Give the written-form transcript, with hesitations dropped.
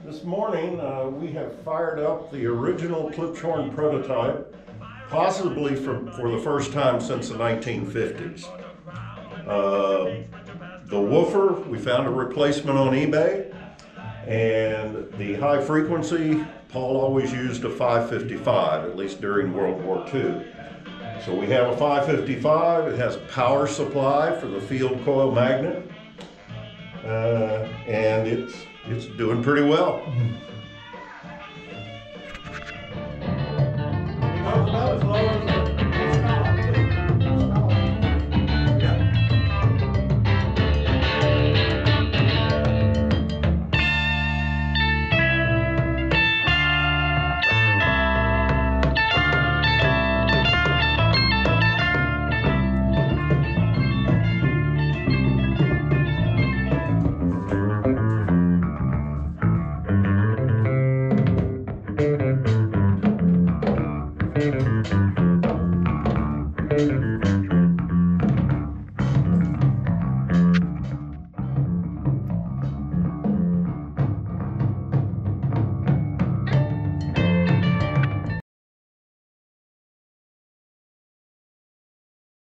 This morning we have fired up the original Klipschorn prototype, possibly for the first time since the 1950s. The woofer, we found a replacement on eBay, and the high frequency, Paul always used a 555, at least during World War II. So we have a 555, it has a power supply for the field coil magnet, and it's doing pretty well. About as low as